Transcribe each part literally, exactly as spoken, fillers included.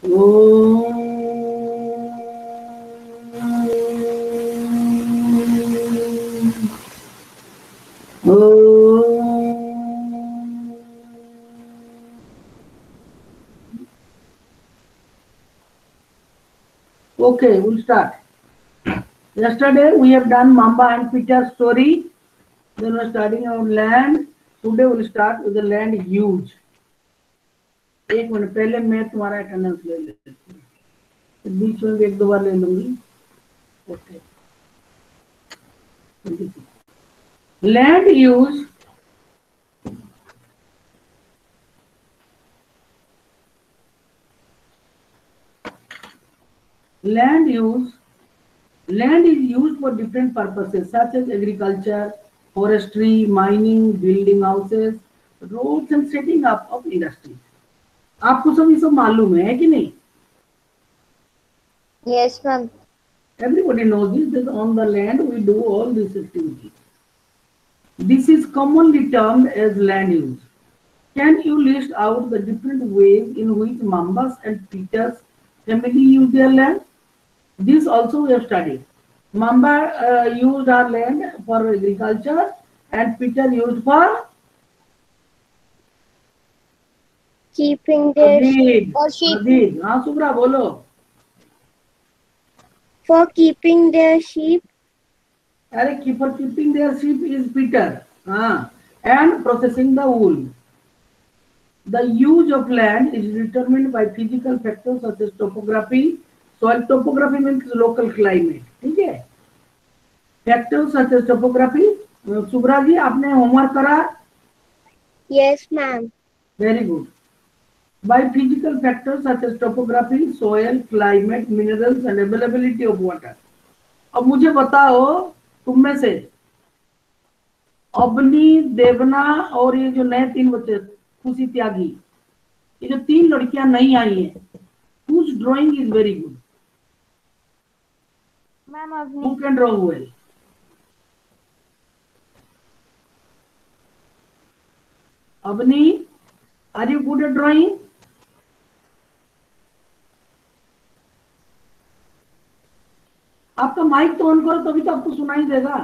Okay, we'll start. Yesterday we have done Mamba and Peter's story. Then we're starting on land. Today we'll start with the land use. एक minute पहले मैं तुम्हारा attendance ले लेती हूँ, बीच में भी एक दो बार ले लूंगी. Okay. Land use land use land is used for different purposes such as agriculture, forestry, mining, building houses, roads and setting up of industries. आपको सब ये सब मालूम है कि नहीं? Yes, ma'am. Everybody knows this, that on the land we do all these activities. This is commonly termed as land use. Can you list out the different ways in which Mambas and Peters family use their land? This also we have studied. Mamba uh, used our land for agriculture and Peter used for Keeping their sheep or sheep. हाँ सुब्रा बोलो. For keeping their sheep. अरे for keeping their sheep is Peter. हाँ. And processing the wool. The use of land is determined by physical factors such as topography. Soil topography means local climate. ठीक है? Factors such as topography. Subra जी आपने homework करा? Yes, ma'am. Very good. By physical factors such as topography, soil, climate, minerals and availability of water. अब मुझे बताओ तुम में से अबनी, देवना और ये जो नए तीन बच्चे खुशी त्यागी, ये जो तीन लड़कियां नहीं आई हैं, whose drawing is very good? Ma'am, Avni. Who can draw well? Abni, are you good at drawing? आपका माइक तो ऑन करो तभी तो आपको सुनाई देगा.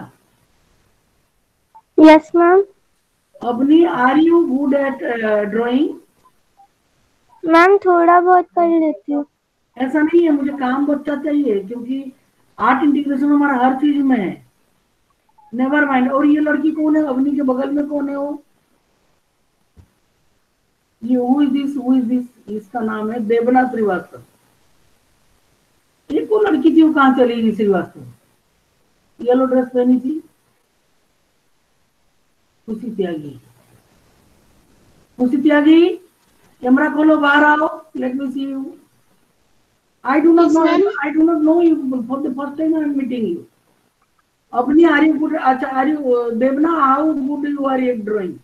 Yes, ma'am. Abni, are you good at uh, drawing? Ma'am थोड़ा बहुत कर लेती हूँ. ऐसा नहीं है, मुझे काम बच्चा चाहिए क्योंकि आर्ट इंटीग्रेशन हमारा हर चीज में है. Never mind. और ये लड़की कौन है? अबनी के बगल में कौन है वो? ये who is this who is this इसका नाम है देवना श्रीवास्तव. एक वो लड़की थी, वो कहाँ चली गई? श्रीवास्तव येलो ड्रेस पहनी थी. खुशी त्यागी. खुशी त्यागी कैमरा खोलो, बाहर आओ. Let me see you. I do not know. I do not know you for the first time. I am meeting you. Abni, are you good? Acha, are you uh, Devna? How good you are at drawing?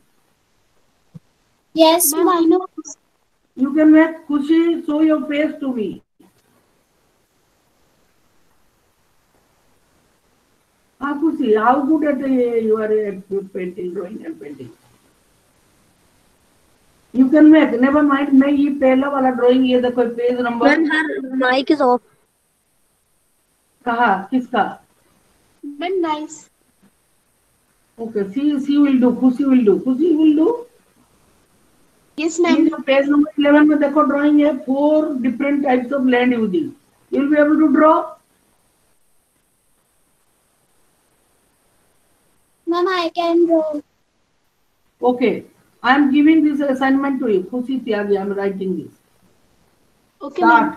Yes, ma'am. I know. You can make Khushi show your face to me. Ah, Khushi, how good at uh, you are at painting, drawing, and painting? You can make. Never mind. मैं ये पहला वाला drawing ये देखो page number. Ma'am, her mic is off. कहाँ? किसका? But nice. Okay. She she will do. Khushi will do. Khushi will do. Yes, ma'am. ये page number eleven में देखो drawing है. Four different types of land using. You will be able to draw. Ma'am, I can draw. Okay. I am giving this assignment to you. Khushi Tyagi, I am writing this. Okay, Start.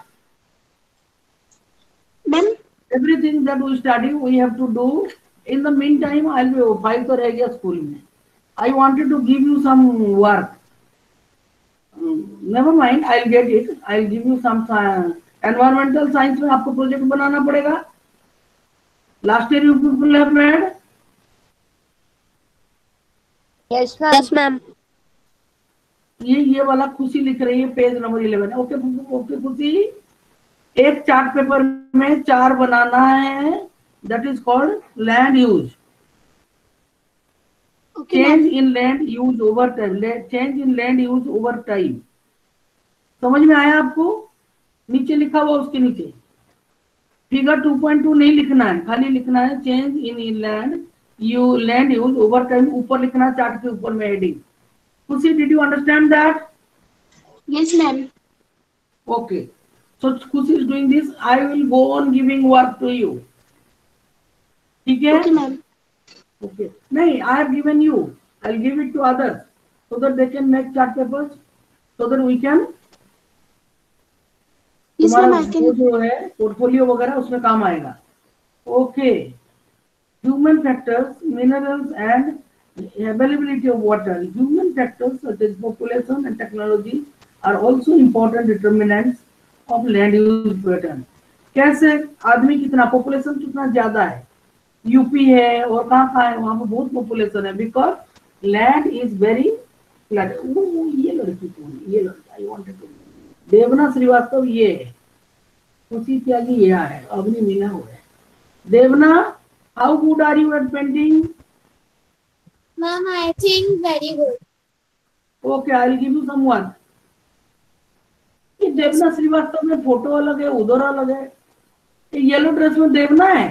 Ma'am. Everything that we study, we have to do. In the meantime, I will be file to रहेगा school में. I wanted to give you some work. Um, never mind, I'll get it. I'll give you some science. Environmental science में आपको project बनाना पड़ेगा. Last year you people have made. Yes, ma'am. Yes, ma'am. ये ये वाला खुशी लिख रही है page number eleven. Okay okay Khushi, एक चार्ट पेपर में चार बनाना है. That is called land use. Change in land use over time. Change in land use over time. समझ में आया आपको? नीचे लिखा हुआ उसके नीचे फिगर टू पॉइंट टू नहीं लिखना है, खाली लिखना है change in land you land use over time, ऊपर लिखना है चार्ट के ऊपर में heading. Khushi, did you understand that? Yes, ma'am. Okay. So Kushi is doing this. I will go on giving work to you. ठीक है? Okay, ma'am. Okay. नहीं, I have given you. I'll give it to others so that they can make chart papers so that we can. Yes, तुम्हारा ma'am. I वो can. जो है portfolio वगैरह उसमें काम आएगा। Okay. Human factors, minerals and availability of water. Human factors such as population and technology are also important determinants of land use pattern. कैसे? आदमी कितना, पॉपुलेशन कितना ज्यादा है, यूपी है और कहाँ कहाँ है, वहां पर बहुत पॉपुलेशन है, because land is very flat. ये लड़की कौन है? ये लड़का, आई वांटेड टू, देवना श्रीवास्तव ये है, उसी त्यागी यह है, अवनी मीना हुआ है। देवना, how good are you at painting? Ma'am, I think very good. Okay, I'll give you some work. ये देवना श्रीवास्तव में फोटो अलग है, उधर अलग है। ये येलो ड्रेस में देवना है।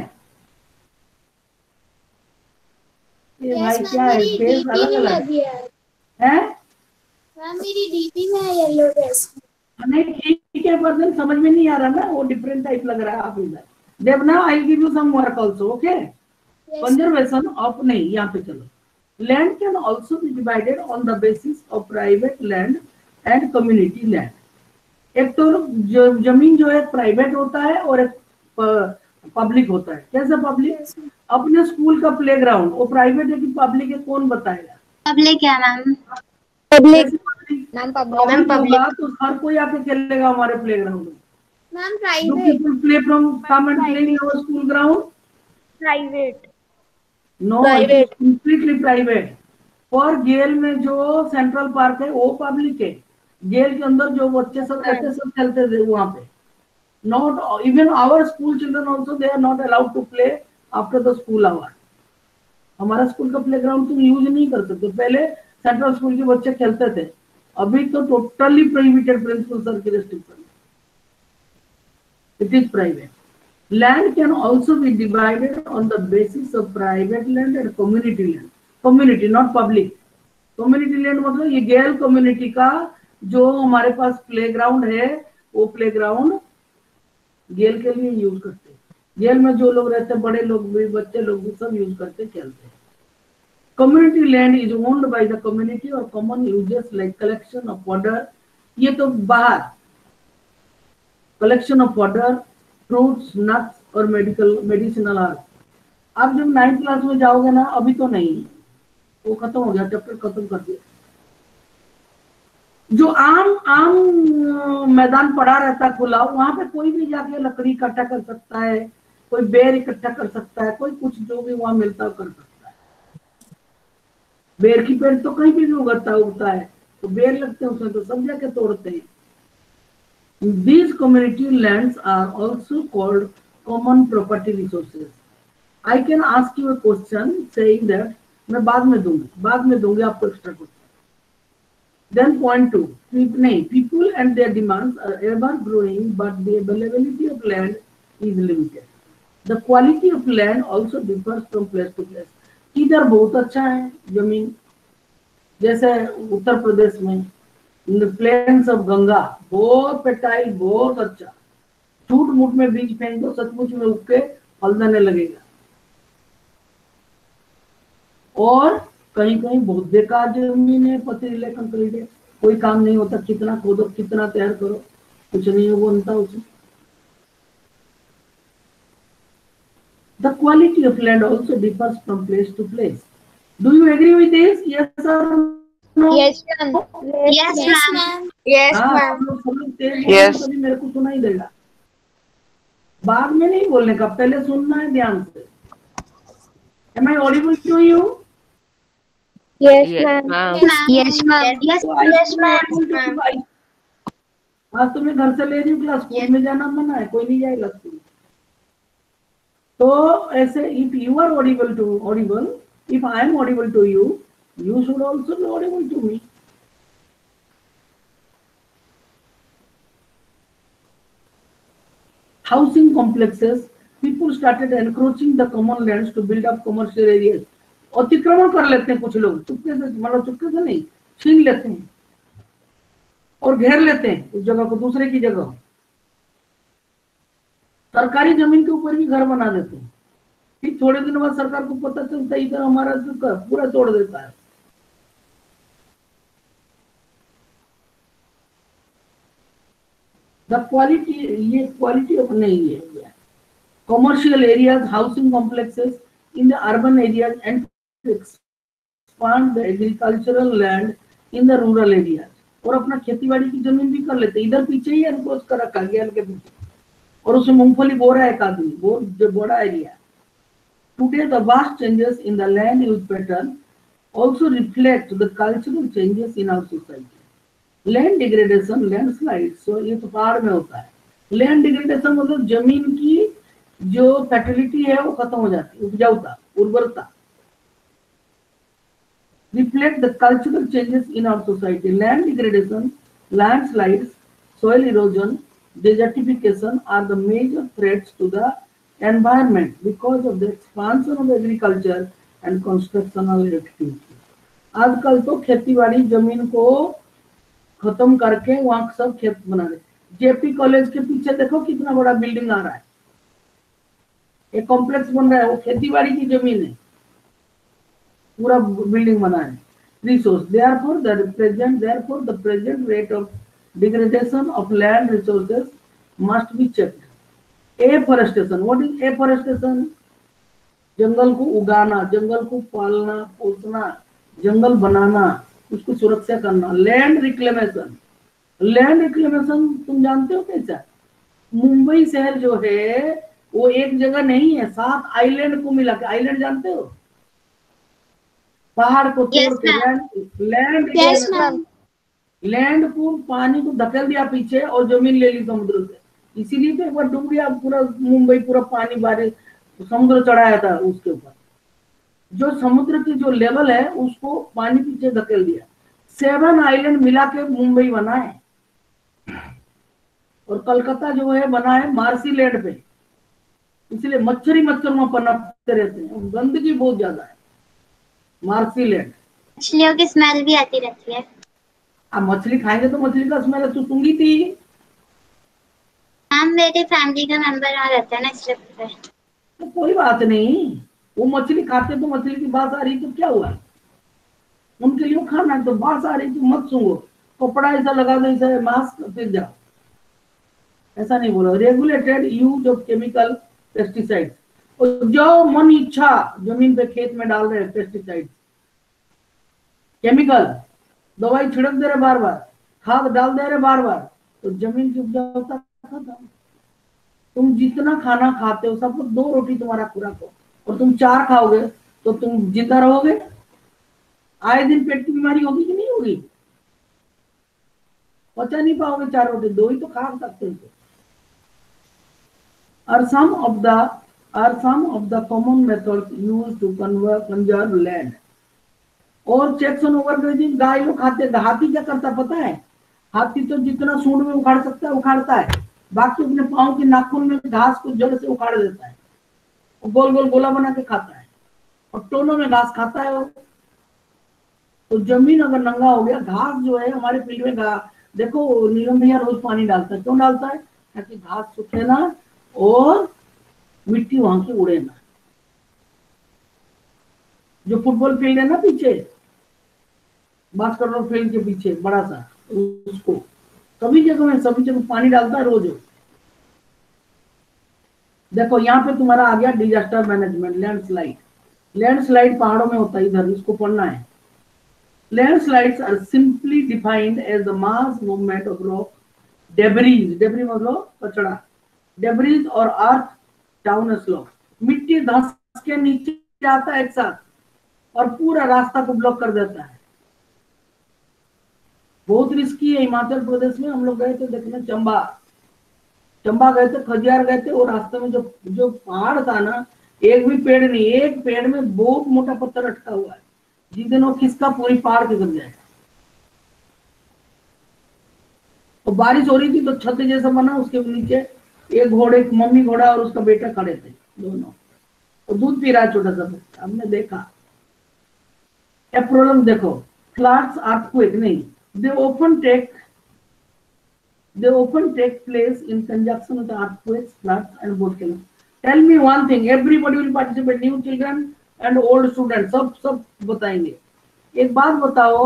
ये भाई Yes, क्या ma'am. है, मेरी फेस डीपी अलग में अलग लगी है। है। मैम मेरी डीपी में है येलो ड्रेस। नहीं ठीक है, पर then समझ में नहीं आ रहा ना, वो डिफरेंट टाइप लग रहा है आप इधर। देवना, I'll give you some work also, okay? Yes, Conservation of, नहीं यहाँ पे चलो। Land can also be divided on the basis of private land and community land. एक तो ज- जमीन जो है प्राइवेट होता है और एक पब्लिक होता है। कैसे पब्लिक? yes, ma'am. अपने स्कूल का प्लेग्राउंड वो प्राइवेट है कि पब्लिक है, कौन बताएगा? पब्लिक है मैम। कैसे public? मैम Public होगा तो हर कोई आके खेलेगा हमारे प्लेग्राउंड में। Ma'am, Do private. people play from come and play in our school ground? Private. No, it is completely private. और जेल में जो सेंट्रल पार्क है वो पब्लिक है। जेल के अंदर जो बच्चे सब रहते हैं सब खेलते थे वहां पे। Not even our school children also, they are not allowed to play after the school hour. हमारा स्कूल का प्लेग्राउंड तुम यूज नहीं कर सकते। पहले सेंट्रल स्कूल के बच्चे खेलते थे, अभी तो टोटली प्रोहिबिटेड, प्रिंसिपल सर की restriction. It is private. Land can also be divided on the basis of private land and community land. Community, not public. Community land मतलब ये गेल कम्युनिटी का जो हमारे पास प्लेग्राउंड है, वो प्लेग्राउंड गेल के लिए यूज करते हैं। गेल में जो लोग रहते हैं, बड़े लोग भी, बच्चे लोग भी, सब यूज करते खेलते हैं। Community land is owned by the community or common uses like collection of water. ये तो बाहर collection of water, fruits, nuts और मेडिकल मेडिसिनल आर्ट। आप जब नाइन्थ क्लास में जाओगे ना, अभी तो नहीं, वो खत्म हो गया, चैप्टर खत्म कर दिया। जो आम आम मैदान पड़ा रहता है खुला, वहां पे कोई भी जाके लकड़ी इकट्ठा कर सकता है, कोई बेर इकट्ठा कर सकता है, कोई कुछ जो भी वहां मिलता है कर सकता है। बेर की पेड़ तो कहीं भी उगता उगता है, तो बेर लगते हैं उसमें तो सब जाके तोड़ते हैं। These community lands are also called common property resources. I can ask you a question saying that मैं बाद में दूंगी, बाद में दूंगी आपको extra question. Then point two, नहीं, people and their demands are ever growing, but the availability of land is limited. The quality of land also differs from place to place. इधर बहुत अच्छा है जमीन, जैसे उत्तर प्रदेश में प्लेन्स ऑफ गंगा, बहुत fertile, बहुत अच्छा। झूठ मूठ में बीज फेंक दो, सचमुच में उग के फल देने लगेगा। और कहीं कहीं बहुत बेकार जमीन है, पथरीले कंकरीले, कोई काम नहीं होता, कितना खोदो कितना तैयार करो, कुछ नहीं हो बनता उसमें। The quality of land also differs from place to place. Do you agree with this? Yes or no? Yes ma'am. Yes, ma'am. Yes हाँ, मैम। आप लोग सब लोग तेज बोलो, Yes. तभी मेरे को सुनाई देगा। बाद में नहीं बोलने का, पहले सुनना है ध्यान से। Am I audible to you? Yes Yes, ma'am. ma'am. Yes ma'am. Yes तो I yes still ma'am. audible to you? I- आज तुम्हें घर से ले रही हूँ क्लास, स्कूल में जाना मना है, कोई नहीं जाएगा स्कूल। तो ऐसे if you are audible to audible, if I am audible to you, you should also be audible to me. housing complexes, people started encroaching the common lands to build up commercial areas. अतिक्रमण कर लेते हैं कुछ लोग, चुपके से, मतलब चुपके से नहीं, छीन लेते हैं और घेर लेते हैं उस जगह को दूसरे की जगह। सरकारी जमीन के ऊपर भी घर बना देते हैं। फिर थोड़े दिन बाद सरकार को पता चलता है इधर हमारा पूरा तोड़ देता है। द क्वालिटी, ये क्वालिटी ऑफ नहीं है। Commercial areas, housing complexes in the urban areas and expand the agricultural land in the rural areas, और अपना खेतीबाड़ी की जमीन भी कर लेते। इधर पीछे ही एनक्रोच कर रखा गया के पीछे, और उसमें मूंगफली बो रहा है एक आदमी, वो जो बड़ा area. Today, the vast changes in the land use pattern also reflect the cultural changes in our society. Land degradation, landslides, so ये तो पहाड़ में होता है। Land degradation मतलब जमीन की जो fertility है वो खत्म हो जाती है, उपजाऊता, उर्वरता। Reflect the cultural changes in our society. Land degradation, landslides, soil erosion, desertification are the major threats to the environment because of the expansion of agriculture and constructional activity. आजकल तो खेतीबाड़ी जमीन को खत्म करके वहां सब खेत बना रहे। जेपी कॉलेज के पीछे देखो कितना बड़ा बिल्डिंग आ रहा है, एक कॉम्प्लेक्स बन रहा है, वो खेतीबाड़ी की जमीन है, पूरा बिल्डिंग बना है। Resource, therefore the present therefore the present rate of degradation of land resources must be checked. Afforestation, what is afforestation? जंगल को उगाना, जंगल को पालना पोसना, जंगल बनाना, उसको सुरक्षा करना। लैंड रिक्लेमेशन, लैंड रिक्लेमेशन तुम जानते हो कैसा? मुंबई शहर जो है वो एक जगह नहीं है, सात आइलैंड को मिला के, आइलैंड जानते हो? पहाड़ को तोड़ के लैंड लैंड लैंड को पानी को धकेल दिया पीछे और जमीन ले ली समुद्र से। इसीलिए तो एक बार डूब गया पूरा मुंबई, पूरा पानी बारिश, समुद्र चढ़ाया था उसके ऊपर। जो समुद्र की जो लेवल है उसको पानी पीछे धकेल दिया। सेवन आइलैंड मिला के मुंबई बना है, और कलकत्ता जो है बना है मार्सी लैंड पे, इसलिए मच्छरी मच्छर वहां पनपते रहते हैं, गंदगी बहुत ज्यादा है मार्सी लैंड। मछलियों की स्मेल भी आती रहती है। अब मछली खाएंगे तो मछली का स्मेल तो सूंघी थी। हम मेरे फैमिली का मेंबर वहाँ रहते हैं ना, इसलिए पता है। तो कोई बात नहीं, वो मछली खाते तो मछली की बात आ रही तो क्या हुआ, उनके लिए खाना है तो बात आ रही तो मत सूंघो, कपड़ा ऐसा लगा दो, ऐसा मास्क फिर जाओ, ऐसा नहीं बोला। Regulated use of chemical pesticides, और जो मन इच्छा जमीन पे खेत में डाल रहे हैं पेस्टिसाइड, केमिकल दवाई छिड़क दे रहे बार बार, खाद डाल दे रहे बार बार, तो जमीन की उपजाऊता खत्म। तुम जितना खाना खाते हो, सब दो रोटी तुम्हारा खुराक हो और तुम चार खाओगे तो तुम जिंदा रहोगे? आए दिन पेट की बीमारी होगी कि नहीं होगी? पचा नहीं पाओगे चार रोटी, दो ही तो खा सकते हो। Are some of the are some of the common methods used to conserve conserve land? और चेक्स ऑन ओवरग्रेजिंग, गाय लोग खाते हैं। हाथी क्या करता पता है? हाथी तो जितना सूंड में उखाड़ सकता है उखाड़ता है, बाकी अपने पाँव के नाखून में घास को जड़ से उखाड़ देता है, गोल गोल गोला बना के खाता है, और टोनों में घास खाता है वो। तो जमीन अगर नंगा हो गया, घास जो है हमारे फील्ड में घास, देखो नीलम भैया रोज पानी डालता है, क्यों डालता है? ताकि घास सूखे ना और मिट्टी वहां से उड़े ना। जो फुटबॉल फील्ड है ना पीछे, बास्केटबॉल फील्ड के पीछे बड़ा सा, उसको सभी जगह में सभी जगह पानी डालता है रोज। देखो यहाँ पे तुम्हारा आ गया डिजास्टर मैनेजमेंट, लैंडस्लाइड। लैंडस्लाइड पहाड़ों में होता है, इधर इसको पढ़ना है। Landslides are simply defined as the mass movement of rock debris, debris मतलब कचड़ा, डेब्रीज और अर्थ डाउन स्लोप, मिट्टी धंस के नीचे आता है एक साथ और पूरा रास्ता को ब्लॉक कर देता है। बहुत रिस्की है। हिमाचल प्रदेश में हम लोग गए थे देखने, चंबा चंबा गए थे, खजियार गए थे, और रास्ते में जो जो पहाड़ था ना, एक भी पेड़ नहीं, एक पेड़ में बहुत मोटा पत्थर अटका हुआ है, जिस दिन वो खिसका पूरी पहाड़ के गिर जाए। तो बारिश हो रही थी तो छत जैसा बना, उसके नीचे एक घोड़े, मम्मी घोड़ा और उसका बेटा खड़े थे दोनों, तो दूध पी रहा है छोटा सा बच्चा, हमने देखा। ए प्रॉब्लम देखो, फ्लड्स अर्थक्वेक नहीं, they often take they often take place in conjunction with earthquakes, floods, and volcanoes. Tell me one thing, everybody will participate, new children and old students, सब सब बताएंगे। एक बात बताओ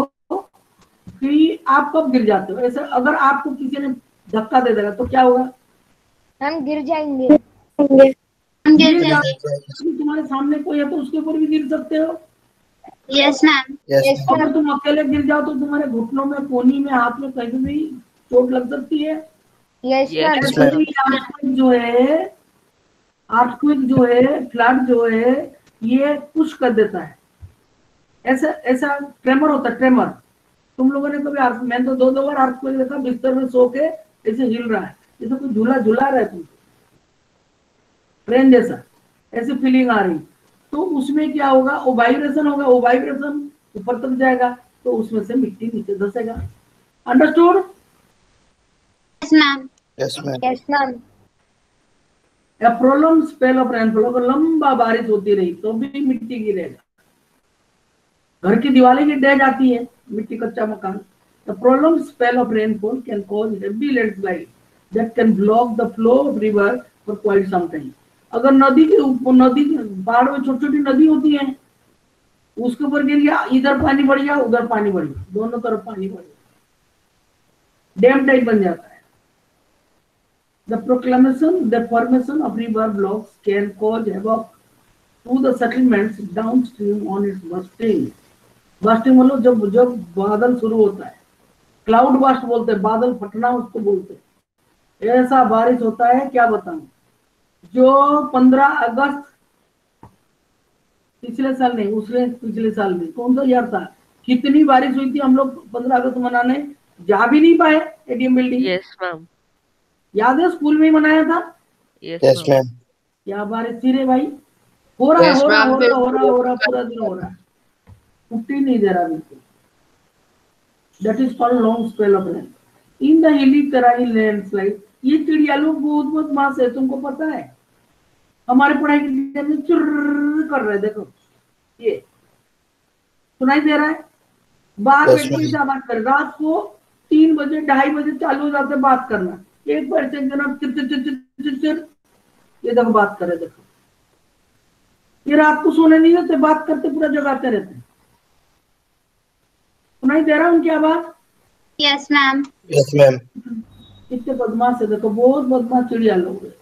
कि आप कब गिर जाते हो? ऐसे अगर आपको किसी ने धक्का दे देगा तो क्या होगा? हम गिर जाएंगे। हम गिर गिर जाएंगे। जाओगे, तुम्हारे सामने कोई है तो उसके ऊपर भी गिर सकते हो। Yes ma'am. यस अगर तुम अकेले गिर जाओ तो तुम्हारे घुटनों में, कोहनी में, हाथ में कहीं भी चोट लग सकती है। Yes ma'am. अर्थक्वेक जो है, अर्थक्वेक जो है, फ्लड जो है, ये पुश कर देता है। ऐसा ऐसा ट्रेमर होता है, ट्रेमर। तुम लोगों ने कभी, मैंने तो दो दो बार अर्थक्वेक देखा, बिस्तर में सो के ऐसे हिल रहा है, जैसे कोई झूला झूला रहा है तुमको, ट्रेन जैसा, ऐसे फीलिंग आ रही। तो उसमें क्या होगा? वो वाइब्रेशन होगा, वो वाइब्रेशन ऊपर तक जाएगा, तो उसमें से मिट्टी नीचे धसेगा। Understood? Yes ma'am. Yes ma'am. Yes ma'am. A prolonged spell of rainfall, अगर लंबा बारिश होती रही तो भी मिट्टी गिरेगा, घर की दीवारें भी ढह जाती है, मिट्टी कच्चा मकान। The prolonged spell of rainfall can cause heavy landslide that can block the flow of river for quite some time. अगर नदी के ऊपर, नदी पहाड़ में छोटी छोटी नदी होती है, उसके ऊपर गिर गया, इधर पानी बढ़ गया, उधर पानी बढ़ गया, दोनों तरफ पानी बढ़ गया, डैम टाइप बन जाता है। The proclamation, the formation of river blocks can cause havoc to the settlements downstream on its bursting. Bursting मतलब जब जब बादल शुरू होता है, क्लाउड बस्ट बोलते हैं, बादल फटना उसको बोलते हैं। ऐसा बारिश होता है, क्या बताऊं। जो पंद्रह अगस्त पिछले साल नहीं, उसने पिछले साल में, कौन सा यार था, कितनी बारिश हुई थी, हम लोग पंद्रह अगस्त मनाने जा भी नहीं पाए एटीएम बिल्डिंग। Yes ma'am. याद है, स्कूल में ही मनाया था। Yes ma'am. क्या बारिश थी रे भाई। हो रहा है, Yes, हो रहा ma'am, हो रहा हो रहा हो रहा बिल्कुल। पूरा दिन हो रहा है, छुट्टी नहीं दे रहा बिल्कुल। That is called long spell of rain in the hilly terrain landslide. ये चिड़िया लोग बहुत बहुत मास है, तुमको पता है। हमारे पढ़ाई के टीचर में चुर्र कर रहे, देखो ये सुनाई दे रहा है। बाहर Yes, बैठ के ma'am. क्या बात कर, रात को तीन बजे ढाई बजे चालू हो जाते बात करना, एक बार से जनाब चिर चिर चिर चिर चिर चिर, ये देखो बात करे, देखो ये रात को सोने नहीं देते, बात करते पूरा जगाते रहते हैं। सुनाई दे रहा है उनकी आवाज? Yes ma'am. Yes ma'am. कितने बदमाश है, देखो बहुत बदमाश चिड़िया लोग है।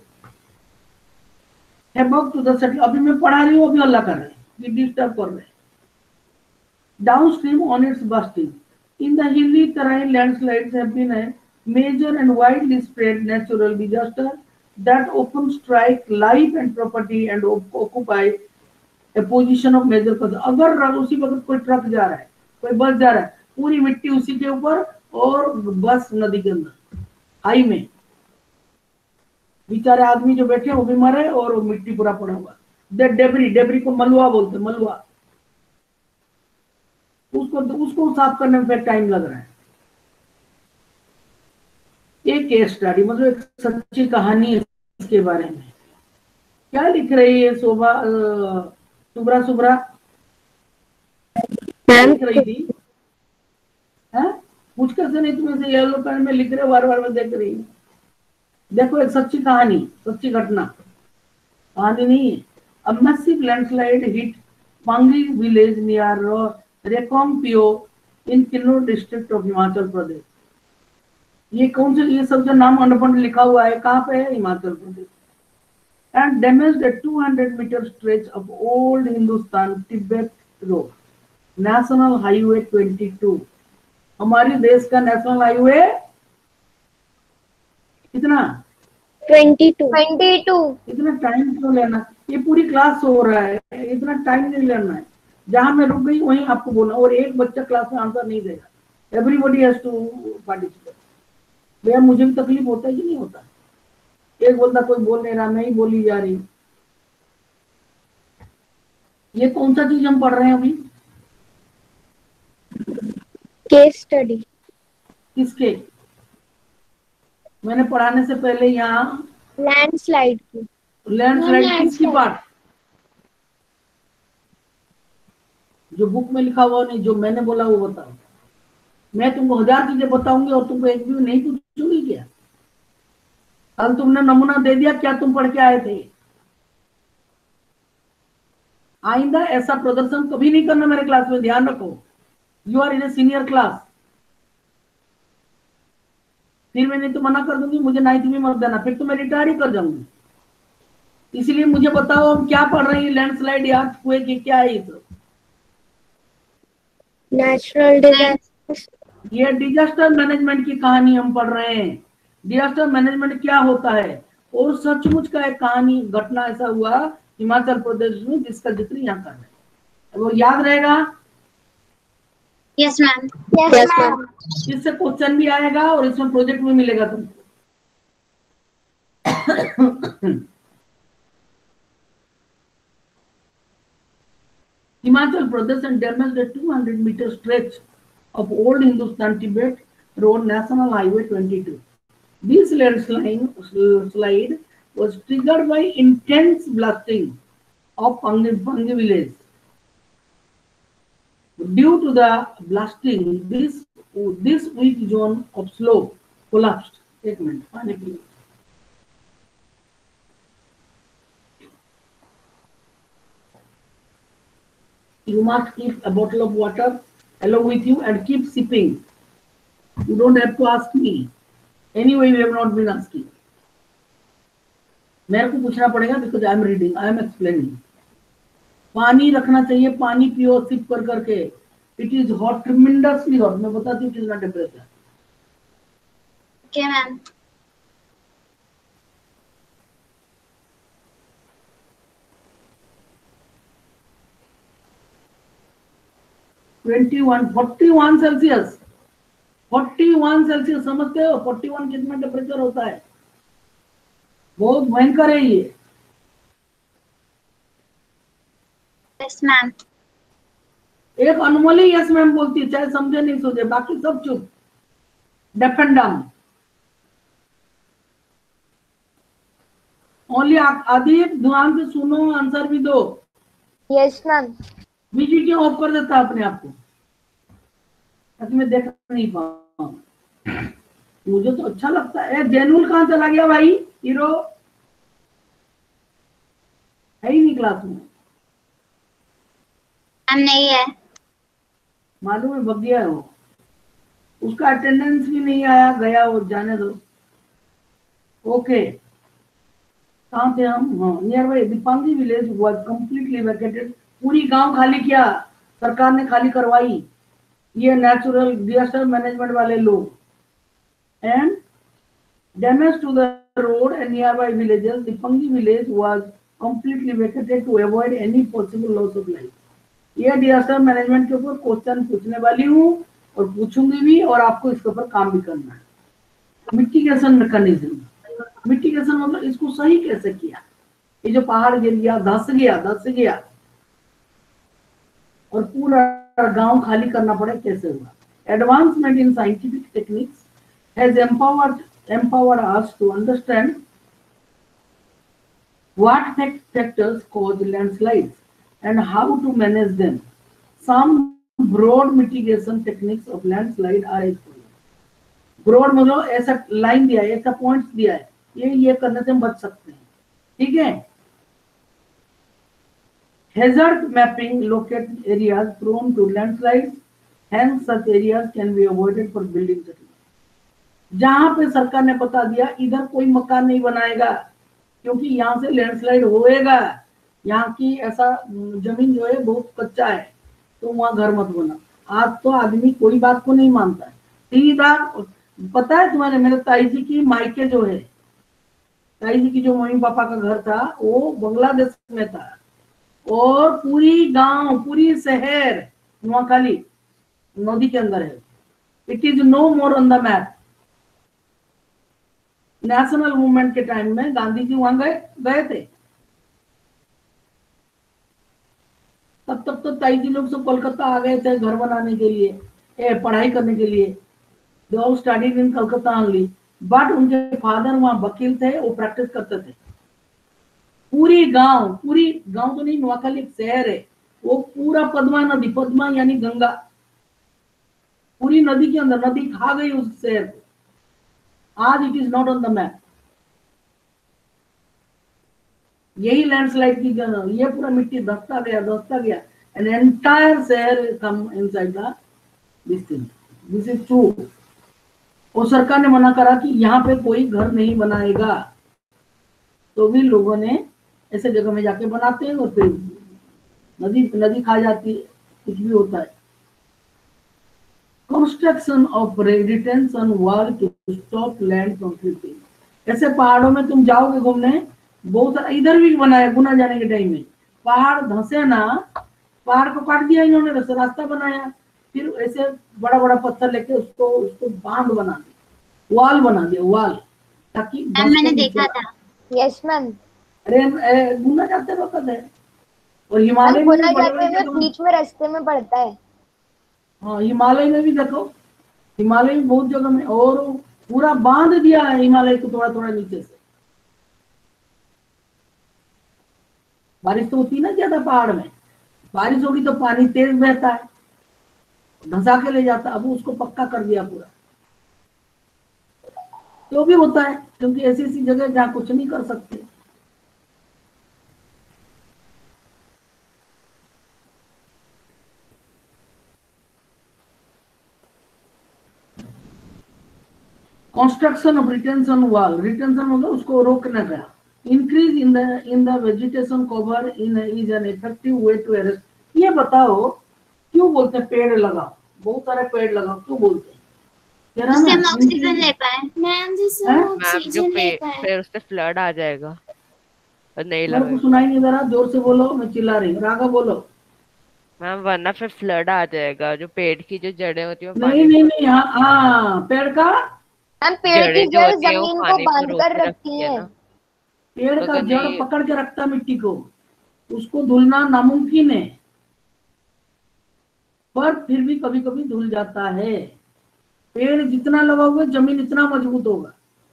Havoc to the settle, अभी मैं पढ़ा रही हूँ, अभी हल्ला कर रहे हैं, ये डिस्टर्ब कर रहे हैं। Downstream on its bursting. In the hilly terrain, landslides have been a major and widely spread natural disaster that often strike life and property and occupy a position of major concern. अगर उसी वक्त कोई truck जा रहा है, कोई बस जा रहा है, पूरी मिट्टी उसी के ऊपर, और बस नदी के अंदर, हाई में बेचारे आदमी जो बैठे वो भी मरे, और वो मिट्टी पूरा पड़ा हुआ। डेबरी, डेबरी को मलुआ बोलते, मलुआ। उसको उसको साफ करने में फिर टाइम लग रहा है। एक केस स्टडी, मतलब एक सच्ची कहानी है इसके बारे में। क्या लिख रही है शोभा, सुब्रा सुब्रा लिख रही थी, है मुझकर से नहीं, तुम्हें से येलो पेन में लिख रहे, बार बार में देख रही है। देखो एक सच्ची कहानी, सच्ची घटना, कहानी नहीं है। A massive landslide hit Pangi village near Rekompio in Kinnoor district of Himachal Pradesh. ये कौन से, ये सब जो नाम अंडरपंड लिखा हुआ है, कहाँ पे है? Himachal Pradesh. And damaged a two hundred meter stretch of old Hindustan Tibet road, National Highway twenty-two। हमारे देश का नेशनल हाईवे कितना? Twenty two. Twenty two. इतना टाइम क्यों लेना, ये पूरी क्लास हो रहा है, इतना टाइम नहीं लेना है। जहां मैं रुक गई वहीं आपको बोलना, और एक बच्चा क्लास में आंसर नहीं देगा। Everybody has to participate. भैया मुझे भी तकलीफ होता है कि नहीं होता? एक बंदा कोई बोल नहीं रहा, मैं ही बोली जा रही हूँ। ये कौन सा चीज हम पढ़ रहे हैं अभी? Case study. किसके? मैंने पढ़ाने से पहले यहाँ लैंडस्लाइड की। लैंडस्लाइड किसकी landslide. पार्ट? जो बुक में लिखा हुआ नहीं, जो मैंने बोला वो बताओ। मैं तुमको हजार चीजें बताऊंगी और तुमको एक भी नहीं पूछूंगी क्या? कल तुमने नमूना दे दिया, क्या तुम पढ़ के आए थे? आइंदा ऐसा प्रदर्शन कभी नहीं करना मेरे क्लास में, ध्यान रखो। You are in a senior class. फिर मैं नहीं तो मना कर दूंगी, मुझे नाइन्थ में मत देना, फिर तो मैं रिटायर ही कर जाऊंगी। इसलिए मुझे बताओ हम क्या पढ़ रहे हैं? लैंडस्लाइड या कुएं की क्या है? इस नेचुरल डिजास्टर। ये डिजास्टर मैनेजमेंट की कहानी हम पढ़ रहे हैं। डिजास्टर मैनेजमेंट क्या होता है? और सचमुच का एक कहानी घटना ऐसा हुआ हिमाचल प्रदेश में जिसका जिक्र यहाँ कर रहे हैं। वो याद रहेगा? Yes, ma'am. Yes ma'am. इससे क्वेश्चन भी आएगा और इसमें प्रोजेक्ट भी मिलेगा तुमको। Himachal Pradesh and damaged a two hundred meter stretch of old Hindustan Tibet Road National Highway twenty-two. This landslide slide was triggered by intense blasting of Pangi, Pangi village. Due to the blasting, this this weak zone of slope collapsed. एक minute, पानी पी। You must keep a bottle of water along with you and keep sipping. You don't have to ask me. Anyway, we have not been asking. मेरे को पूछना पड़ेगा because I am reading, I am explaining. पानी रखना चाहिए, पानी पियो SIP कर करके। It is hot, tremendously hot. मैं बताती हूँ कितना टेम्परेचर। Okay, ma'am. इक्कीस, इकतालीस सेल्सियस, इकतालीस सेल्सियस समझते हो? इकतालीस कितना टेम्परेचर होता है? बहुत भयंकर है ये। Yes, ma'am. एक अनमोल ही यस मैम बोलती है, चाहे समझे नहीं सोचे, बाकी सब चुप, डेफ एंड डम। ओनली आदि ध्यान से सुनो, आंसर भी दो। Yes ma'am. बीजी क्यों ऑफ कर देता है अपने आप को, ताकि मैं देख नहीं पाऊं? मुझे तो अच्छा लगता है। जैनुल कहाँ चला गया भाई? हीरो है ही नहीं क्लास में। मैम नहीं है। मालूम है, भग गया है वो, उसका अटेंडेंस भी नहीं आया, गया वो, जाने दो। ओके, कहाँ थे हम? हाँ, nearby Dipangi village was completely vacated. पूरी गांव खाली किया, सरकार ने खाली करवाई, ये नेचुरल डिजास्टर मैनेजमेंट वाले लोग। And damage to the road and nearby villages, Dipangi village was completely vacated to avoid any possible loss of life. ये डिजास्टर मैनेजमेंट के ऊपर क्वेश्चन पूछने वाली हूँ और पूछूंगी भी, और आपको इसके ऊपर काम भी करना है। मिटिगेशन मैकेनिज्म, मिटिगेशन मतलब इसको सही कैसे किया? ये जो पहाड़ गिर गया, धस गया धस गया और पूरा गांव खाली करना पड़े, कैसे हुआ? Advancement in scientific techniques has empowered empowered us to understand what factors cause landslides and how to manage them. Some broad mitigation techniques of landslide are as follows. Broad मतलब ऐसा लाइन दिया है, ऐसा पॉइंट्स दिया है, ये ये करने से हम बच सकते हैं, ठीक है? Hazard mapping locate areas prone to landslides, hence such areas can be avoided for building settlement. जहां पे सरकार ने बता दिया इधर कोई मकान नहीं बनाएगा क्योंकि यहाँ से लैंडस्लाइड होएगा, यहाँ की ऐसा जमीन जो है बहुत कच्चा है, तो वहां घर मत बना। आज तो आदमी कोई बात को नहीं मानता है, सीधा। पता है तुम्हारे, मेरे ताई जी की मायके जो है, ताई जी की जो मम्मी पापा का घर था वो बांग्लादेश में था, और पूरी गांव पूरी शहर नोआखाली नदी के अंदर है। It is no more on the map. National movement के टाइम में गांधी जी वहां गए गए थे, तब तक तो ताई जी लोग सब कोलकाता आ गए थे घर बनाने के लिए, ए, पढ़ाई करने के लिए। They all studied in Calcutta only. But उनके फादर वहां वकील थे, वो प्रैक्टिस करते थे। पूरी गांव, पूरी गांव तो नहीं, नोआखाली एक शहर है, वो पूरा पद्मा नदी, पद्मा यानी गंगा, पूरी नदी के अंदर, नदी खा गई उस शहर को। आज it is not on the map. यही लैंडस्लाइड की जगह, ये पूरा मिट्टी धसता गया धसता गया, एन एंटायर शहर come inside the this thing. This is true. और सरकार ने मना करा कि यहाँ पे कोई घर नहीं बनाएगा, तो भी लोगों ने ऐसे जगह में जाके बनाते हैं और फिर नदी नदी खा जाती है, कुछ भी होता है। Construction of retention wall to stop land from slipping. ऐसे पहाड़ों में तुम जाओगे घूमने, बहुत सारा इधर भी बनाया गुना जाने के टाइम में, पहाड़ धंसे ना, पहाड़ को काट दिया इन्होंने, रास्ता बनाया, फिर ऐसे बड़ा बड़ा पत्थर लेके उसको उसको बांध बना दिया, वॉल बना दिया, वॉल, ताकि मैंने देखा था। Yes ma'am. अरे गुना जाते वक्त है। और हिमालय में गुना भी बड़े जाते बड़े हुए बीच में रास्ते में पड़ता है। हाँ, हिमालय में भी देखो, हिमालय में बहुत जगह में, और पूरा बांध दिया है हिमालय को थोड़ा थोड़ा नीचे से। बारिश तो होती ना ज्यादा पहाड़ में, बारिश होगी तो पानी तेज बहता है, धंसा के ले जाता, अब उसको पक्का कर दिया पूरा। तो भी होता है, क्योंकि ऐसी ऐसी जगह जहाँ कुछ नहीं कर सकते। Construction of retention wall, retention मतलब उसको रोकने का। Increase in the in the vegetation cover in is an effective way to arrest. ये बताओ क्यों बोलते हैं पेड़ लगाओ, बहुत सारे पेड़ लगाओ, क्यों बोलते हैं? जिससे हम ऑक्सीजन ले पाए। मैम जिससे हम हैं? मैम जो ऑक्सीजन ले पे पाए। फिर उससे फ्लड आ जाएगा और नहीं मेरे को लगेगा। सुनाई नहीं दे रहा, जोर से बोलो, मैं चिल्ला रही हूँ। रागा बोलो। मैम वरना फिर फ्लड आ जाएगा, जो पेड़ की जो जड़ें होती है वो नहीं पानी नहीं को, नहीं, हाँ हाँ, पेड़ का हम पेड़ की जड़ें जो जड़ होती है वो जमीन को पानी को बांध रोक कर के रखती रखती है है। ना। पेड़ तो का अगर जड़ नहीं, पकड़ के रखता मिट्टी को, उसको धुलना नामुमकिन है, पर फिर भी कभी कभी धुल जाता है। पेड़ जितना लगाओगे जमीन इतना मजबूत होगा।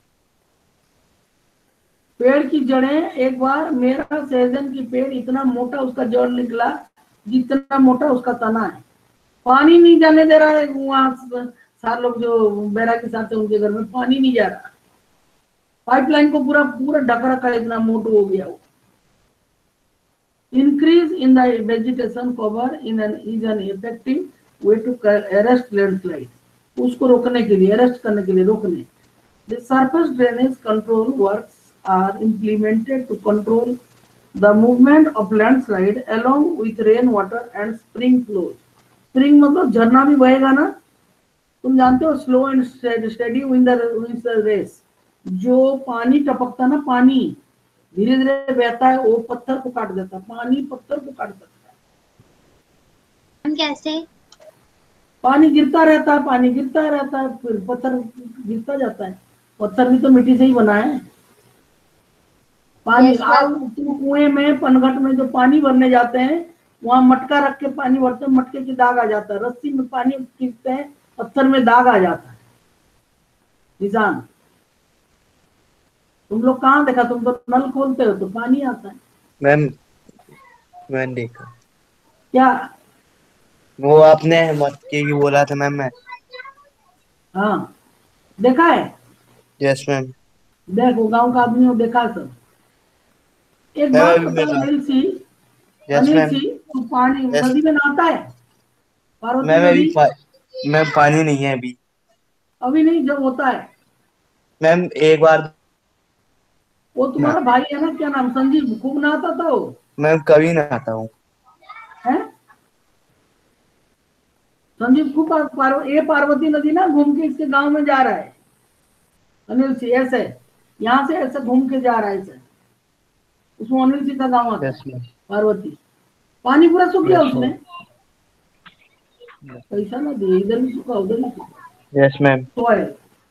पेड़ की जड़ें, एक बार मेरा सहजन की पेड़ इतना मोटा उसका जड़ निकला, जितना मोटा उसका तना है, पानी नहीं जाने दे रहा है। वहां सारे लोग जो बैरा के साथ है उनके घर में पानी नहीं जा रहा, पाइपलाइन को पूरा पूरा ढक रखा है, इतना मोटू हो गया वो। Increase in the vegetation cover in an is an effective way to arrest landslide. उसको रोकने के लिए, अरेस्ट करने के लिए, रोकने। The surface drainage control works are implemented to control the movement of landslide along with rain water and spring flows. Spring मतलब झरना भी बहेगा ना, तुम जानते हो, slow and steady win the race. जो पानी टपकता ना, पानी धीरे धीरे बहता है, वो पत्थर को काट देता है, पानी पत्थर को काट सकता है। हम कैसे? पानी गिरता रहता है, पानी गिरता रहता है, फिर पत्थर गिरता जाता है। पत्थर भी तो मिट्टी से ही बना है। पानी Yes, आप कुएं में, पनघट में जो पानी भरने जाते हैं, वहां मटका रख के पानी भरते हैं, मटके की दाग आ जाता है। रस्सी में पानी खींचते हैं, पत्थर में दाग आ जाता है, निशान। तुम लोग कहाँ देखा? तुम तो नल खोलते हो तो पानी आता है। मैम मैंने देखा क्या? वो आपने मटके की बोला था मैम। मैं हाँ, देखा है। Yes ma'am. देखो, गांव का आदमी हो, देखा सब। एक मैम बात अभी बताओ मैं अनिल सी, यस अनिल मैम। सी, तू पानी यस नदी में नहाता है? पार्वती मैम अभी नदी? पा, मैम पानी नहीं है अभी। अभी नहीं, जब होता है। मैम एक बार वो तुम्हारा भाई है ना, क्या नाम, संजीव, खूब नहाता था वो। मैम कभी ना आता हूँ। है संजीव खूब पार, पार, ये पार्वती नदी ना घूम के इसके गांव में जा रहा है अनिल सिंह, ऐसे यहाँ से ऐसे घूम के जा रहा है ऐसे, उसमें अनिल सिंह का गांव आता यस है, मैम। पार्वती। पानी पूरा सूख गया Yes, उसमें, पैसा ना दिए, इधर भी सूखा उधर भी सूखा। Yes ma'am. तो है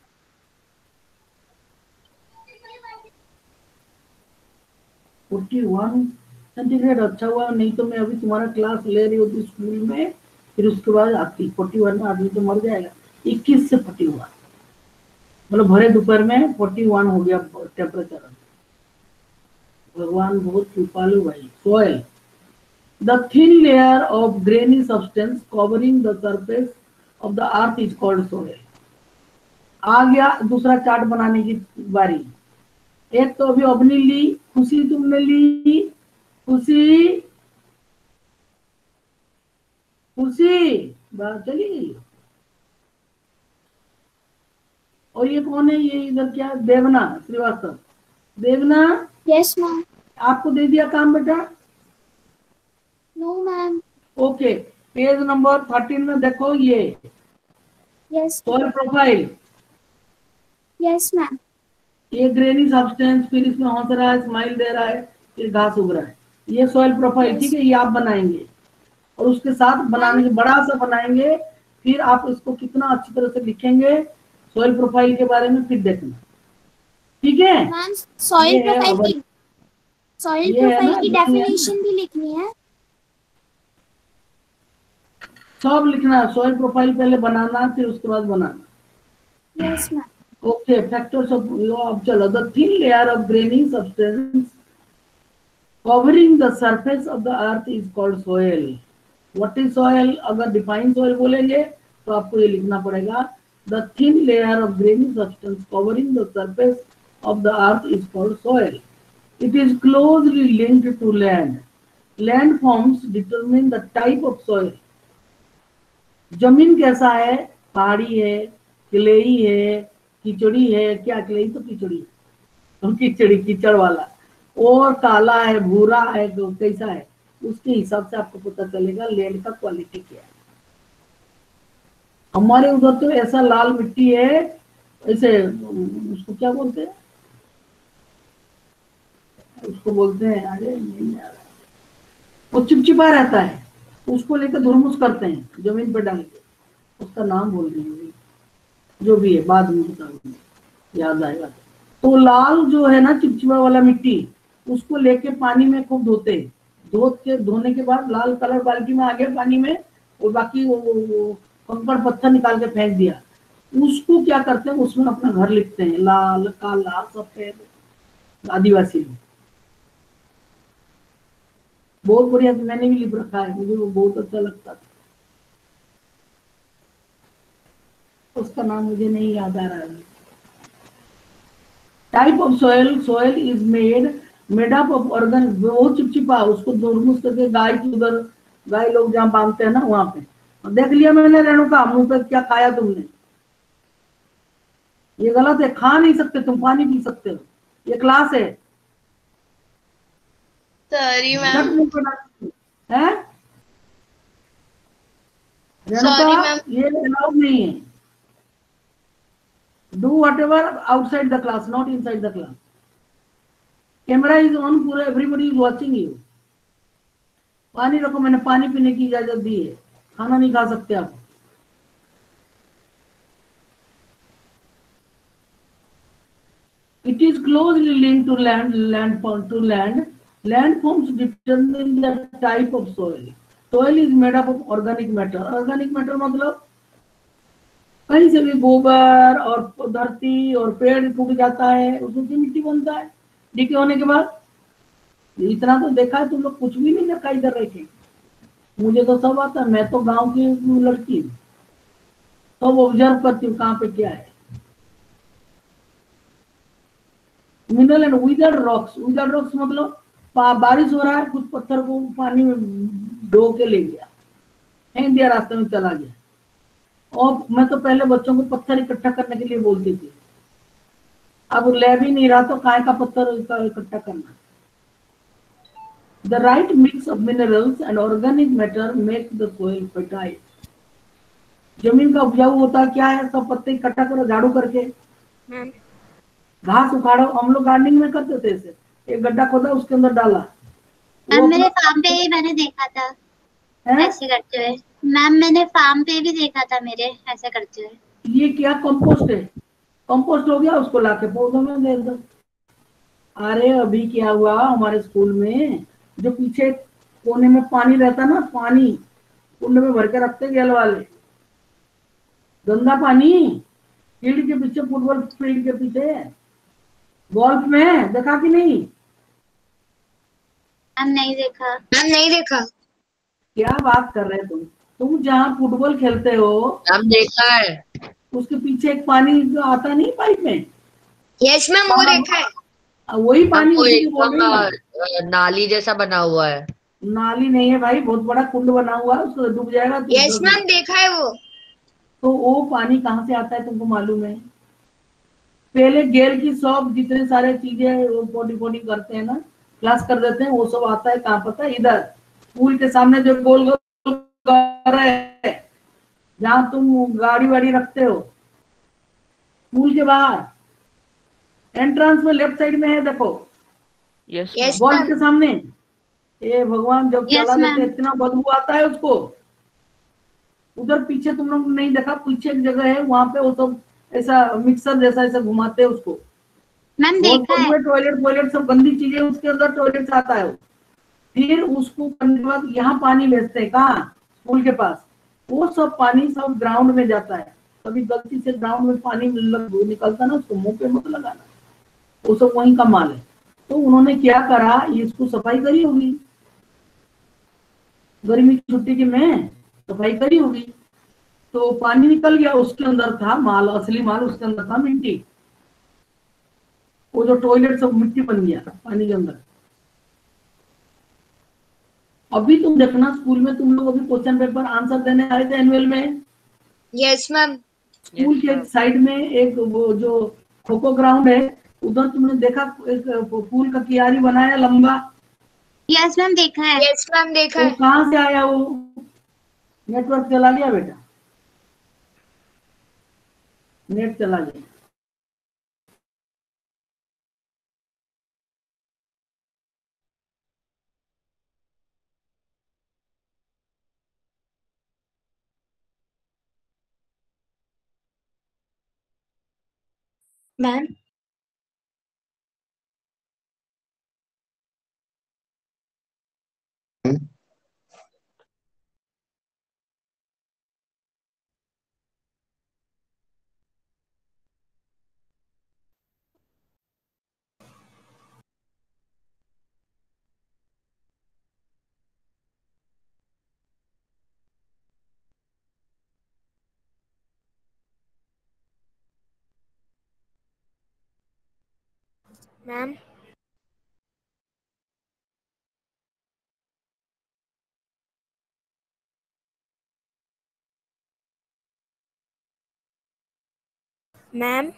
फोर्टी वन सेंटीग्रेड। अच्छा हुआ, नहीं तो मैं अभी तुम्हारा क्लास ले रही होती स्कूल में, फिर उसके बाद आती। फोर्टी वन में आदमी तो मर जाएगा। इक्कीस से फटी हुआ। मतलब भरे दोपहर में फोर्टी वन हो गया टेम्परेचर। भगवान बहुत कृपालु भाई। Soil, the thin layer of grainy substance covering the surface of the earth is called soil. आ गया दूसरा चार्ट बनाने की बारी। एक तो अभी अवनी ली, खुशी तुमने ली, खुशी खुशी बात चली गई। और ये कौन है, ये इधर क्या, देवना श्रीवास्तव। देवना, Yes, ma'am. आपको दे दिया काम बेटा। No, ma'am. Okay, page number thirteen में देखो ये Yes. Soil profile. Yes, ma'am. ये ग्रेनी सब्सटेंस, फिर इसमें हंस रहा है, स्माइल दे रहा है, फिर घास उग रहा है। ये सोयल प्रोफाइल, ठीक है, ये आप बनाएंगे और उसके साथ बनाने के बड़ा सा बनाएंगे। फिर आप इसको कितना अच्छी तरह से लिखेंगे सोयल प्रोफाइल के बारे में, फिर देखना, ठीक है। मैम सॉइल ये है प्रोफाइल अवर- की सॉइल ये है प्रोफाइल ना, की ये है ना। डेफिनेशन भी लिखनी है। सब लिखना, सोयल प्रोफाइल पहले बनाना, फिर उसके बाद बनाना। Yes ma'am. Okay, factors of of chalo, the thin layer of grainy substance covering the surface of the earth is called soil. What is soil? अगर define soil बोलेंगे तो आपको ये लिखना पड़ेगा, the thin layer of grainy substance covering the surface of the earth is called soil. It is closely linked to land. Land forms determine the type of soil. जमीन कैसा है, पहाड़ी है, क्लेई है, कीचड़ी है, क्या क्लेई तो कीचड़ी है, तो कीचड़ी कीचड़ वाला, और काला है, भूरा है, तो कैसा है, उसके हिसाब से आपको पता चलेगा लैंड का क्वालिटी क्या है। हमारे उधर तो ऐसा लाल मिट्टी है, ऐसे उसको क्या बोलते हैं, उसको बोलते हैं, अरे नहीं आ रहा, वो चिपचिपा रहता है, उसको लेकर धुरमुस करते हैं जमीन पर डाल के, उसका नाम बोल रही हूँ, जो भी है बाद में बताऊंगी, याद आएगा। तो लाल जो है ना चिपचिपा वाला मिट्टी, उसको लेके पानी में खूब धोते हैं, धो के धोने के बाद लाल कलर बाल्टी में आ गया पानी में, और बाकी वो, वो, वो कंकड़ पत्थर निकाल के फेंक दिया, उसको क्या करते हैं, उसमें अपना घर लिखते हैं, लाल काला सफेद, आदिवासी लोग। बहुत बढ़िया, मैंने भी लिख रखा है, मुझे वो बहुत अच्छा लगता था, उसका नाम मुझे नहीं याद आ रहा है। Type of soil, soil is made made up of organ, वो चिपचिपा, उसको धुरमुस करके गाय की उधर, गाय लोग जहाँ बांधते हैं ना वहां पे, देख लिया मैंने रेणुका, मुंह पे क्या खाया तुमने, ये गलत है, खा नहीं सकते तुम, पानी पी सकते हो, ये क्लास है। सॉरी झट मैम। मुंह पे डाल- हैं? Sorry, Renuka, ma'am. ये अलाउड नहीं है। Do whatever outside the class, not inside the class. Camera is on, पूरा everybody is watching you. पानी रखो, मैंने पानी पीने की इजाजत दी है, खाना नहीं खा सकते आप। It is closely linked to land, land form to land. Land forms determine the type of soil. Soil is made up of organic matter. Organic matter मतलब कहीं से भी गोबर और धरती और पेड़ टूट जाता है, उसमें से मिट्टी बनता है डीके होने के बाद। इतना तो देखा है, तुम लोग कुछ भी नहीं देखा इधर रह के, मुझे तो सब आता है, मैं तो गांव की लड़की हूँ, सब ऑब्जर्व करती हूँ कहाँ पे क्या है। Mineral and weathered rocks, weathered rocks मतलब बारिश हो रहा है, कुछ पत्थर को पानी में डो के ले गया, फेंक दिया, रास्ते में चला गया। और मैं तो पहले बच्चों को पत्थर इकट्ठा करने के लिए बोलती थी, अब ले भी नहीं रहा तो काय का पत्थर इकट्ठा करना। The right mix of minerals and organic matter make the soil fertile. जमीन का उपजाऊ होता क्या है, सब पत्ते इकट्ठा करो झाड़ू करके, घास उखाड़ो, हम लोग गार्डनिंग में करते थे ऐसे, एक गड्ढा खोदा उसके अंदर डाला। मैम मेरे फार्म पे ही मैंने देखा था है? ऐसे करते हुए। मैम मैंने फार्म पे भी देखा था मेरे ऐसे करते हुए। ये क्या कंपोस्ट है, कंपोस्ट हो गया, उसको लाके पौधों में दे दो। अरे अभी क्या हुआ हमारे स्कूल में, जो पीछे कोने में पानी रहता ना, पानी कुंड में भर के रखते गैल वाले, गंदा पानी, फील्ड के पीछे, फुटबॉल फील्ड के पीछे गोल्फ में देखा कि नहीं? मैम नहीं देखा। मैम नहीं देखा। क्या बात कर रहे हैं तुम तुम जहाँ फुटबॉल खेलते हो हम देखा है। उसके पीछे एक पानी जो आता नहीं पाइप में, यस मैम वो हाँ, देखा है। वही हम पानी वो उसी को बोल एकदम रही हूँ। अ, नाली जैसा बना हुआ है। नाली नहीं है भाई, बहुत बड़ा कुंड बना हुआ है, उसको डूब जाएगा तो यस मैम देखा है वो। तो वो पानी कहाँ से आता है तुमको मालूम है? पहले गेल की सब जितने सारे चीजें वो बॉडी बॉडी करते हैं ना, क्लास कर देते हैं, वो सब आता है कहाँ पता है? इधर स्कूल के सामने जो गोल गोल कर है, जहाँ तुम गाड़ी वाड़ी रखते हो, स्कूल के बाहर एंट्रेंस में लेफ्ट साइड में है, देखो यस यस मैम। बॉल के सामने। ए भगवान, जब Yes, चला देते ma'am. इतना बदबू आता है उसको। उधर पीछे तुम लोग नहीं देखा, पीछे एक जगह है, वहां पे वो सब ऐसा मिक्सर जैसा ऐसा घुमाते हैं उसको, मैम बहुत देखा बदबू है। है, टॉयलेट टॉयलेट सब गंदी चीजें उसके अंदर, टॉयलेट से आता है वो। फिर उसको करने के बाद यहाँ पानी भेजते हैं, कहाँ? स्कूल के पास। वो सब पानी सब ग्राउंड में जाता है। कभी गलती से ग्राउंड में पानी लग- निकलता ना, उसको मुंह पे मत लगाना, वो सब वहीं का माल है। तो उन्होंने क्या करा, इसको सफाई करी होगी, गर्मी की छुट्टी की में सफाई करी होगी, तो पानी निकल गया, उसके अंदर था माल, असली माल उसके अंदर था, मिट्टी। वो जो टॉयलेट सब मिट्टी बन गया पानी के अंदर। अभी तुम देखना स्कूल में, तुम लोग अभी क्वेश्चन पेपर आंसर देने आए थे एनुअल में, यस मैम। स्कूल यस के मैम। साइड में एक वो जो खो खो ग्राउंड है, उधर तुमने देखा एक फूल का कियारी बनाया लंबा, यस मैम देखा है। यस मैम देखा वो है। कहाँ से आया? वो नेटवर्क चला गया बेटा, नेट चला गया। मैम मैम मैम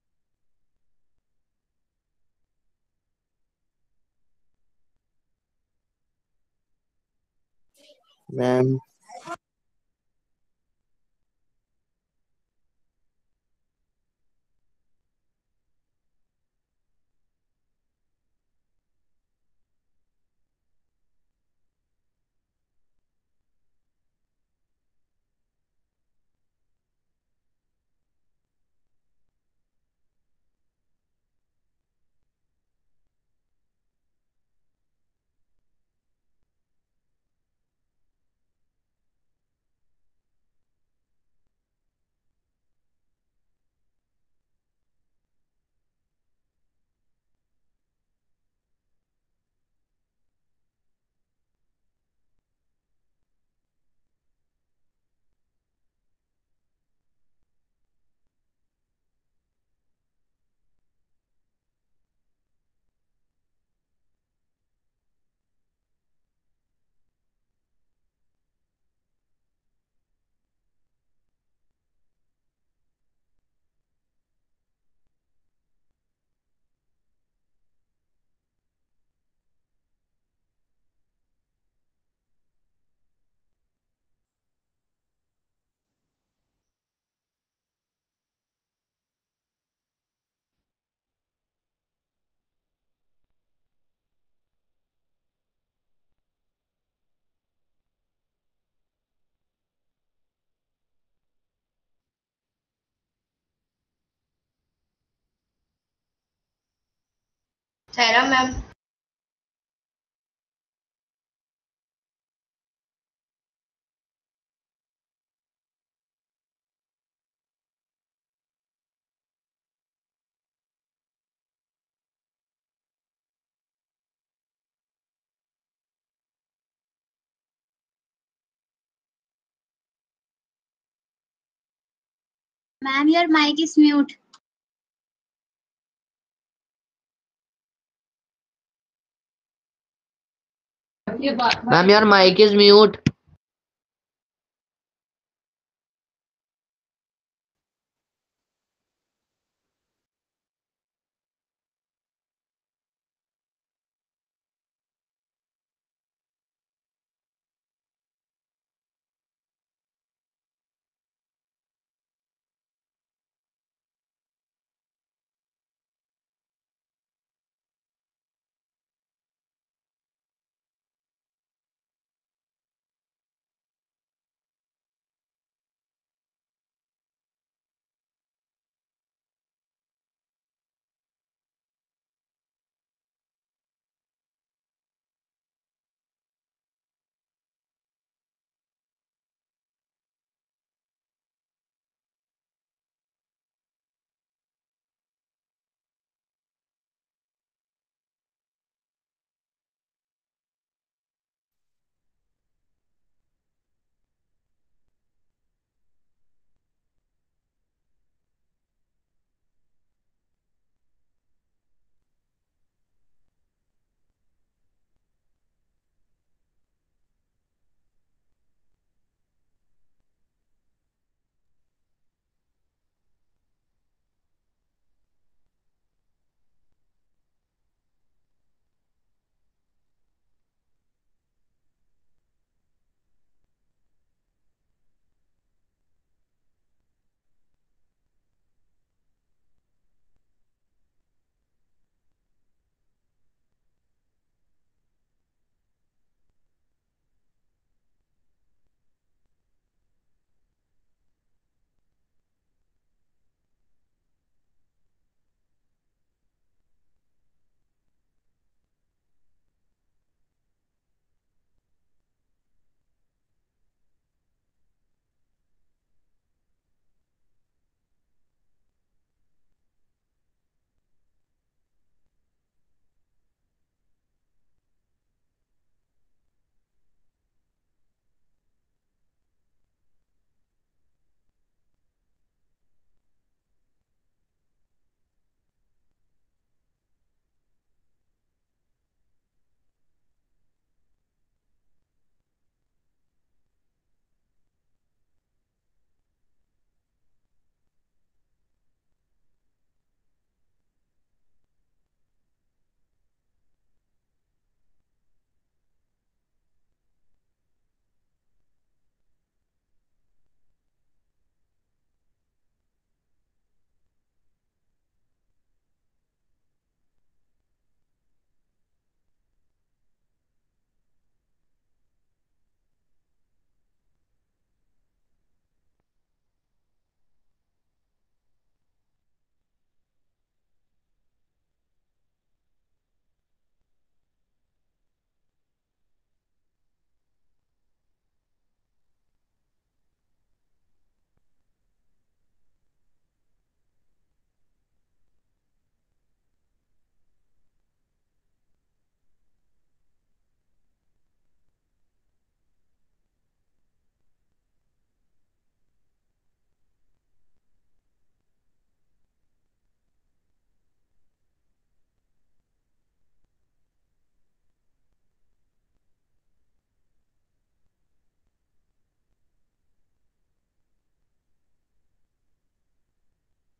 मैम ठहरा ma'am. Ma'am, your mic is mute. Ma'am, your mic is mute.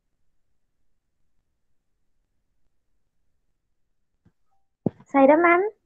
Saira ma'am.